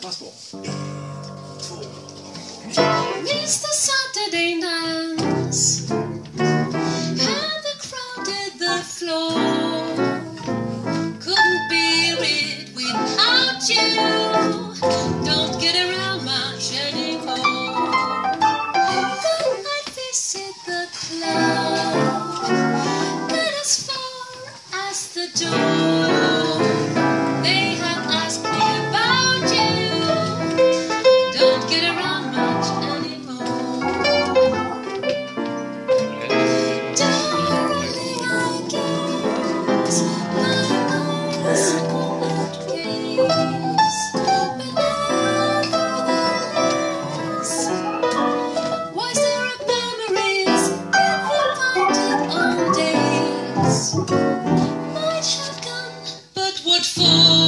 Pass på. 2. Mr. Saturday Dance had the crowded the floor. Couldn't be rid without you. Don't get around much anymore. Then I'd visit the club, get as far as the door. They have asked me about you. Don't get around much anymore. Darling, I guess my eyes will not gaze, but nevertheless, was there a memories if we counted on days? Might have gone, but what for?